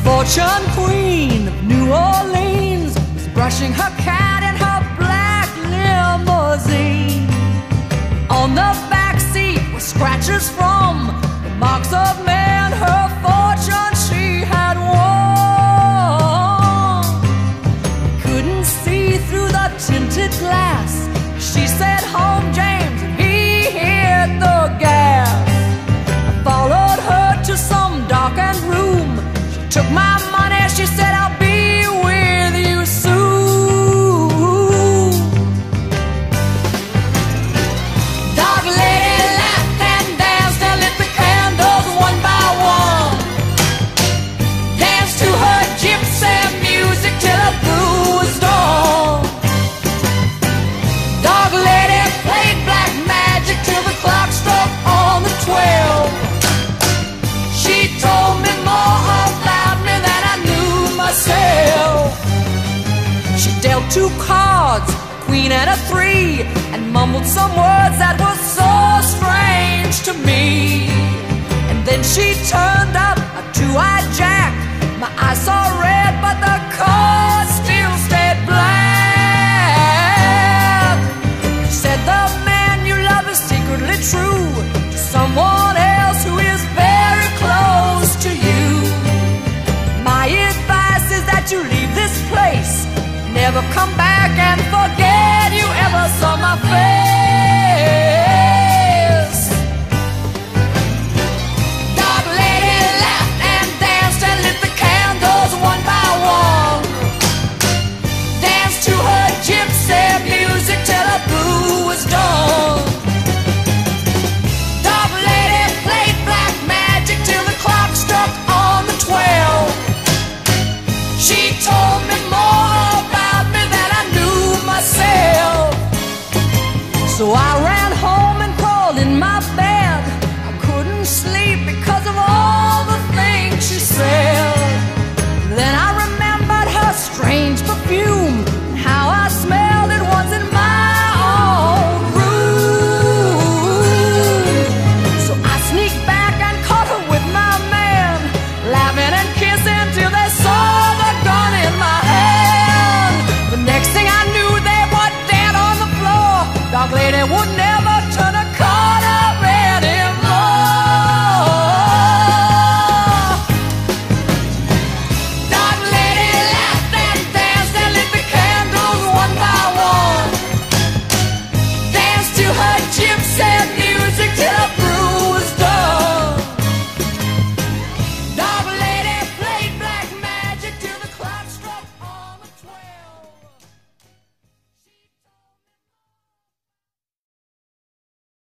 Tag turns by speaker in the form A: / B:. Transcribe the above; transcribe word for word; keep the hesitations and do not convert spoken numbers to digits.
A: fortune queen of New Orleans was brushing her cat in her black limousine. On the back seat were scratches from the marks of men, her fortune she had won. Couldn't see through the tinted glass. She said, "Home, James," and he hit the gas. I followed her to some darkened room. She took my money, she said, "I'll be with you soon." Dark lady laughed and danced and lit the candles one by one. Danced to her gypsy music till the blue was dawn. Dark lady played black magic till the clock struck on the twelve. She told me more about me than I knew myself. She dealt two cards, a queen and a three, and mumbled some words that were so strange to me. And then she turned up a two-eyed jack. My eyes saw